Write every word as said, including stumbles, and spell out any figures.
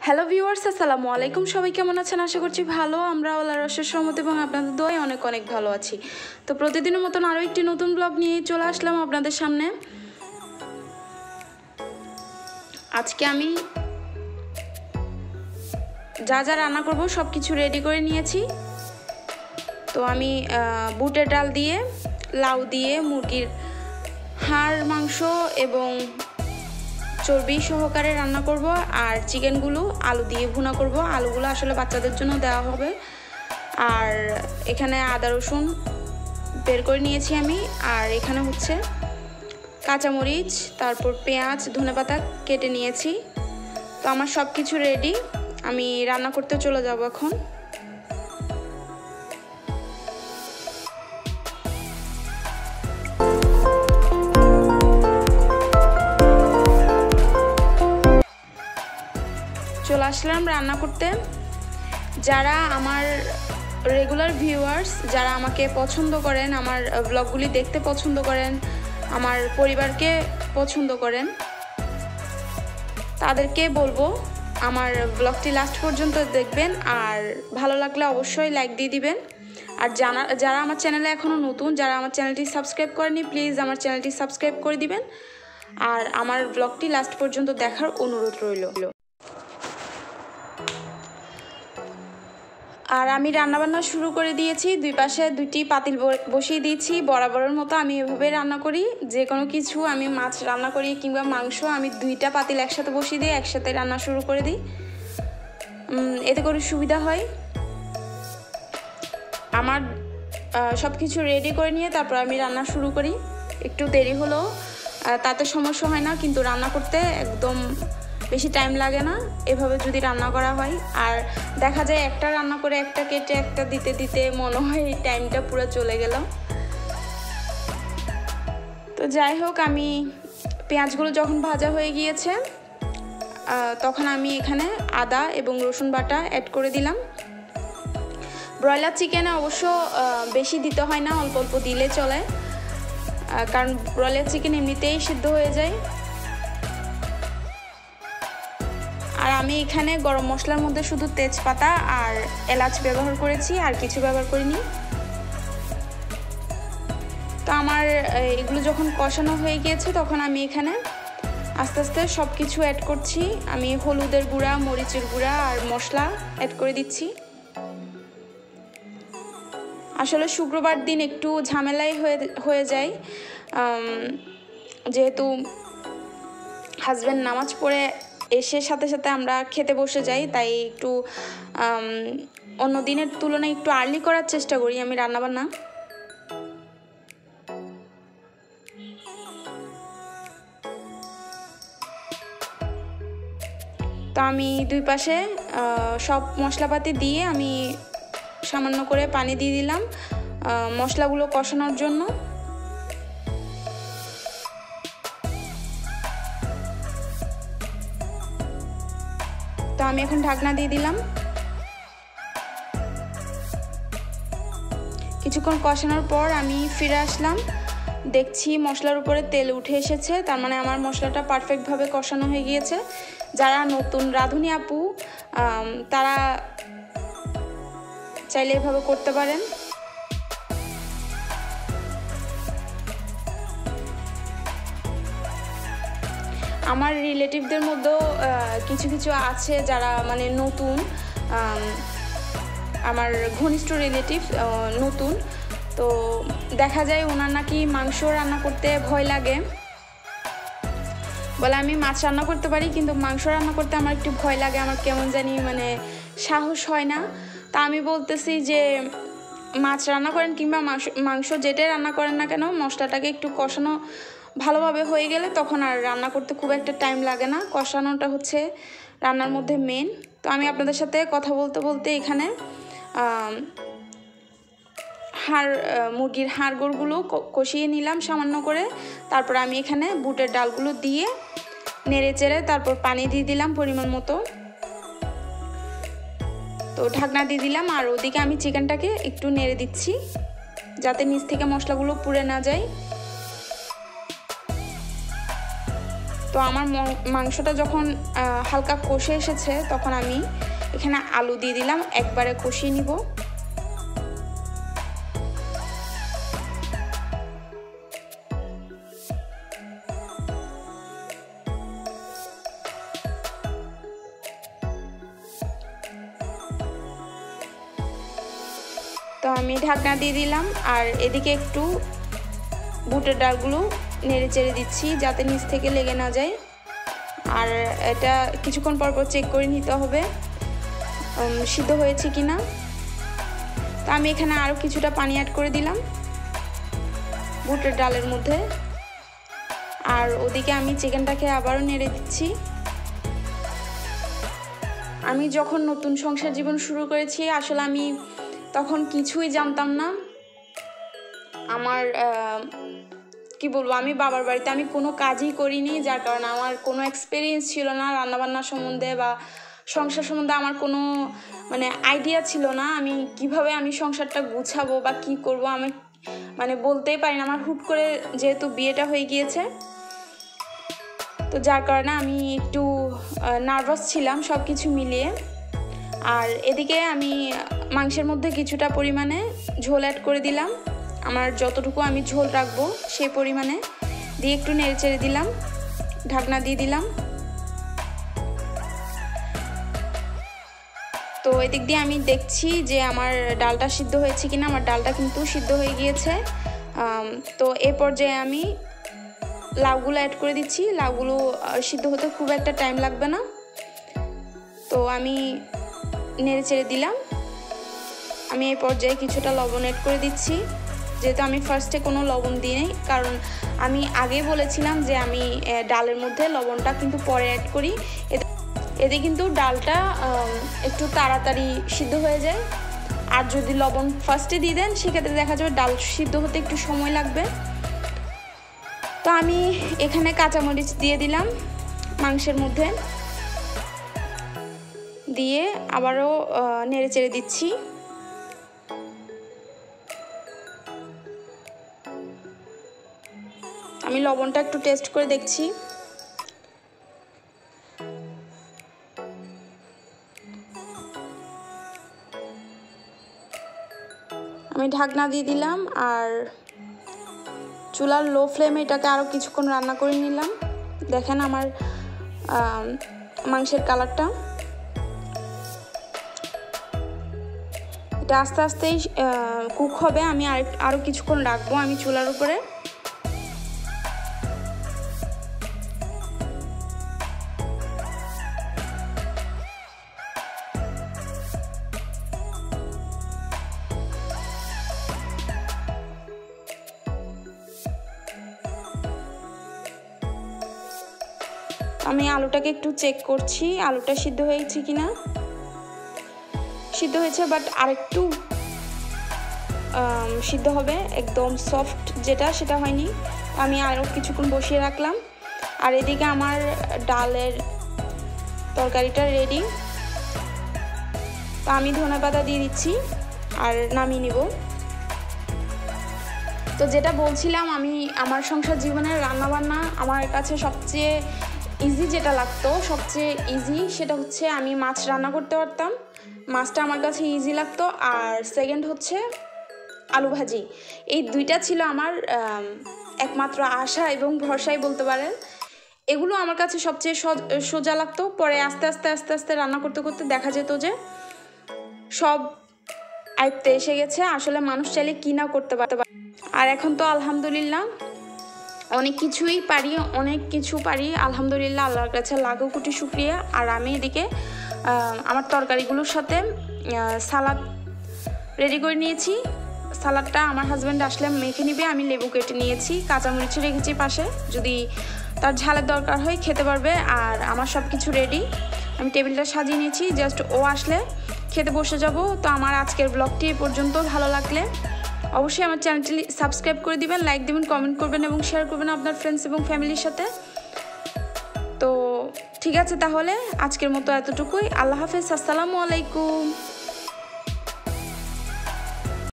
Hello viewers, আসসালামু আলাইকুম। সবাই কেমন আছেন? আশা করছি ভালো। আমরা আল্লাহর অশেষ রহমত এবং আপনাদের দোয়ায় অনেক অনেক ভালো আছি। তো প্রতিদিনের মতন আরও একটি নতুন ব্লগ নিয়ে চলে আসলাম আপনাদের সামনে। আজকে আমি যা যা রান্না করব সব কিছু রেডি করে নিয়েছি। তো আমি বুটের ডাল দিয়ে, লাউ দিয়ে, মুরগির হাড় মাংস এবং চর্বি সহকারে রান্না করব। আর চিকেনগুলো আলু দিয়ে ভুনা করব। আলুগুলো আসলে বাচ্চাদের জন্য দেওয়া হবে। আর এখানে আদা রসুন বের করে নিয়েছি আমি। আর এখানে হচ্ছে কাঁচামরিচ, তারপর পেঁয়াজ, ধনেপাতা কেটে নিয়েছি। তো আমার সব কিছু রেডি, আমি রান্না করতে চলে যাব এখন। চলে আসলাম রান্না করতে। যারা আমার রেগুলার ভিউয়ার্স, যারা আমাকে পছন্দ করেন, আমার ব্লগগুলি দেখতে পছন্দ করেন, আমার পরিবারকে পছন্দ করেন, তাদেরকে বলবো আমার ব্লগটি লাস্ট পর্যন্ত দেখবেন। আর ভালো লাগলে অবশ্যই লাইক দিয়ে দিবেন। আর জানা যারা আমার চ্যানেলে এখনও নতুন, যারা আমার চ্যানেলটি সাবস্ক্রাইব করেনি, প্লিজ আমার চ্যানেলটি সাবস্ক্রাইব করে দিবেন। আর আমার ব্লগটি লাস্ট পর্যন্ত দেখার অনুরোধ রইল। আর আমি রান্নাবান্না শুরু করে দিয়েছি। দুই পাশে দুইটি পাতিল বসিয়ে দিয়েছি। বরাবরের মতো আমি এভাবে রান্না করি। যে কোনো কিছু, আমি মাছ রান্না করি কিংবা মাংস, আমি দুইটা পাতিল একসাথে বসিয়ে দিই, একসাথে রান্না শুরু করে দিই। এতে করে সুবিধা হয়। আমার সব কিছু রেডি করে নিয়ে তারপর আমি রান্না শুরু করি। একটু দেরি হলেও তাতে সমস্যা হয় না, কিন্তু রান্না করতে একদম বেশি টাইম লাগে না এভাবে যদি রান্না করা হয়। আর দেখা যায় একটা রান্না করে একটা কেটে একটা দিতে দিতে মনে হয় টাইমটা পুরো চলে গেল। তো যাই হোক, আমি পেঁয়াজগুলো যখন ভাজা হয়ে গিয়েছে তখন আমি এখানে আদা এবং রসুন বাটা অ্যাড করে দিলাম। ব্রয়লার চিকেনে অবশ্য বেশি দিতে হয় না, অল্প অল্প দিলে চলে, কারণ ব্রয়লার চিকেন এমনিতেই সিদ্ধ হয়ে যায়। আর আমি এখানে গরম মশলার মধ্যে শুধু তেজপাতা আর এলাচ ব্যবহার করেছি, আর কিছু ব্যবহার করিনি। তো আমার এগুলো যখন কষানো হয়ে গিয়েছে তখন আমি এখানে আস্তে আস্তে সব কিছু অ্যাড করছি। আমি হলুদের গুঁড়া, মরিচের গুঁড়া আর মশলা অ্যাড করে দিচ্ছি। আসলে শুক্রবার দিন একটু ঝামেলাই হয়ে হয়ে যায়, যেহেতু হাজব্যান্ড নামাজ পড়ে এসে সাথে সাথে আমরা খেতে বসে যাই, তাই একটু অন্য দিনের তুলনায় একটু আর্লি করার চেষ্টা করি আমি রান্নাবান্না। তো আমি দুই পাশে সব মশলাপাতি দিয়ে আমি সামান্য করে পানি দিয়ে দিলাম মশলাগুলো কষানোর জন্য। তো আমি এখন ঢাকনা দিয়ে দিলাম। কিছুক্ষণ কষানোর পর আমি ফিরে আসলাম, দেখছি মশলার উপরে তেল উঠে এসেছে, তার মানে আমার মশলাটা পারফেক্টভাবে কষানো হয়ে গিয়েছে। যারা নতুন রাঁধুনি আপু তারা চাইলে এভাবে করতে পারেন। আমার রিলেটিভদের মধ্যেও কিছু কিছু আছে যারা মানে নতুন, আমার ঘনিষ্ঠ রিলেটিভ নতুন। তো দেখা যায় ওনার নাকি মাংস রান্না করতে ভয় লাগে, বলে আমি মাছ রান্না করতে পারি কিন্তু মাংস রান্না করতে আমার একটু ভয় লাগে, আমার কেমন জানি মানে সাহস হয় না। তা আমি বলতেছি যে মাছ রান্না করেন কিংবা মাংস মাংস যেটাই রান্না করেন না কেন, মশলাটাকে একটু কষানো ভালোভাবে হয়ে গেলে তখন আর রান্না করতে খুব একটা টাইম লাগে না। কষানোটা হচ্ছে রান্নার মধ্যে মেন। তো আমি আপনাদের সাথে কথা বলতে বলতে এখানে হাড় মুরগির হাড়গুলো কষিয়ে নিলাম সামান্য করে। তারপর আমি এখানে বুটের ডালগুলো দিয়ে নেড়ে চেড়ে তারপর পানি দিয়ে দিলাম পরিমাণ মতো। তো ঢাকনা দিয়ে দিলাম। আর ওদিকে আমি চিকেনটাকে একটু নেড়ে দিচ্ছি যাতে নিচ থেকে মশলাগুলো পুড়ে না যায়। তো তো আমার মাংসটা যখন হালকা কষে এসেছে তখন আমি এখানে আলু দিয়ে দিলাম, একবারে কষিয়ে নিব। তো আমি ঢাকনা দিয়ে দিলাম আর এদিকে একটু বুটের ডালগুলো নেড়ে চেড়ে দিচ্ছি যাতে নিচ থেকে লেগে না যায়। আর এটা কিছুক্ষণ পর পর চেক করে নিতে হবে সিদ্ধ হয়েছে কিনা। তো আমি এখানে আরও কিছুটা পানি অ্যাড করে দিলাম বুটের ডালের মধ্যে। আর ওদিকে আমি চিকেনটাকে আবারও নেড়ে দিচ্ছি। আমি যখন নতুন সংসার জীবন শুরু করেছি আসলে আমি তখন কিছুই জানতাম না। আমার কি বলবো, আমি বাবার বাড়িতে আমি কোনো কাজই করিনি, যার কারণে আমার কোনো এক্সপিরিয়েন্স ছিল না রান্নাবান্না সম্বন্ধে বা সংসার সম্বন্ধে আমার কোনো মানে আইডিয়া ছিল না। আমি কিভাবে আমি সংসারটা গুছাবো বা কি করব আমি মানে বলতেই পারি না। আমার হুট করে যেহেতু বিয়েটা হয়ে গিয়েছে তো যার কারণে আমি একটু নার্ভাস ছিলাম সব কিছু মিলিয়ে। আর এদিকে আমি মাংসের মধ্যে কিছুটা পরিমাণে ঝোল অ্যাড করে দিলাম, আমার যতটুকু আমি ঝোল রাখবো সেই পরিমাণে দিয়ে একটু নেড়ে চেড়ে দিলাম, ঢাকনা দিয়ে দিলাম। তো এদিক দিয়ে আমি দেখছি যে আমার ডালটা সিদ্ধ হয়েছে কিনা। আমার ডালটা কিন্তু সিদ্ধ হয়ে গিয়েছে। তো এই পর্যায়ে আমি লাউগুলো অ্যাড করে দিচ্ছি। লাউগুলো সিদ্ধ হতে খুব একটা টাইম লাগবে না। তো আমি নেড়ে চেড়ে দিলাম। আমি এই পর্যায়ে কিছুটা লবণ অ্যাড করে দিচ্ছি, যেহেতু আমি ফার্স্টে কোনো লবণ দিই নাই, কারণ আমি আগেই বলেছিলাম যে আমি ডালের মধ্যে লবণটা কিন্তু পরে অ্যাড করি। এতে কিন্তু ডালটা একটু তাড়াতাড়ি সিদ্ধ হয়ে যায়। আর যদি লবণ ফার্স্টে দিয়ে দেন সেক্ষেত্রে দেখা যাবে ডাল সিদ্ধ হতে একটু সময় লাগবে। তো আমি এখানে কাঁচামরিচ দিয়ে দিলাম মাংসের মধ্যে, দিয়ে আবারও নেড়ে চেড়ে দিচ্ছি। আমি লবণটা একটু টেস্ট করে দেখছি। আমি ঢাকনা দিয়ে দিলাম আর চুলার লো ফ্লেমে এটাকে আরও কিছুক্ষণ রান্না করে নিলাম। দেখেন আমার মাংসের কালারটা, এটা আস্তে আস্তেই কুক হবে। আমি আর আরও কিছুক্ষণ রাখবো আমি চুলার উপরে। আমি আলুটাকে একটু চেক করছি আলুটা সিদ্ধ হয়েছে কিনা। সিদ্ধ হয়েছে, বাট আরেকটু সিদ্ধ হবে, একদম সফট যেটা সেটা হয়নি। আমি আরও কিছুক্ষণ বসিয়ে রাখলাম। আর এদিকে আমার ডালের তরকারিটা রেডি। তো আমি ধনেপাতা দিয়ে দিচ্ছি আর নামিয়ে নিব। তো যেটা বলছিলাম, আমি আমার সংসার জীবনের রান্নাবান্না আমার কাছে সবচেয়ে ইজি যেটা লাগতো, সবচেয়ে ইজি সেটা হচ্ছে আমি মাছ রান্না করতে পারতাম। মাছটা আমার কাছে ইজি লাগতো। আর সেকেন্ড হচ্ছে আলু ভাজি। এই দুইটা ছিল আমার একমাত্র আশা এবং ভরসাই বলতে পারেন। এগুলো আমার কাছে সবচেয়ে সোজা লাগতো। পরে আস্তে আস্তে আস্তে আস্তে রান্না করতে করতে দেখা যেত যে সব আয়ত্তে এসে গেছে, আসলে মানুষ চাইলে কি না করতে পারতে পারে। আর এখন তো আলহামদুলিল্লাহ অনেক কিছুই পারি, অনেক কিছু পারি আলহামদুলিল্লাহ, আল্লাহর কাছে লাখো কোটি শুকরিয়া। আর আমি এদিকে আমার তরকারিগুলোর সাথে সালাদ রেডি করে নিয়েছি। সালাদটা আমার হাজব্যান্ড আসলে মেখে নিবে। আমি লেবু কেটে নিয়েছি, কাঁচামরিচও রেখেছি পাশে, যদি তার ঝালের দরকার হয় খেতে পারবে। আর আমার সব কিছু রেডি, আমি টেবিলটা সাজিয়ে নিয়েছি, জাস্ট ও আসলে খেতে বসে যাব। তো আমার আজকের ব্লগটি এ পর্যন্ত। ভালো লাগলে অবশ্যই আমার চ্যানেলটি সাবস্ক্রাইব করে দিবেন, লাইক দিবেন, কমেন্ট করবেন এবং শেয়ার করবেন আপনার ফ্রেন্ডস এবং ফ্যামিলির সাথে। তো ঠিক আছে, তাহলে আজকের মতো এতটুকুই। আল্লাহ হাফেজ, আসসালামু আলাইকুম।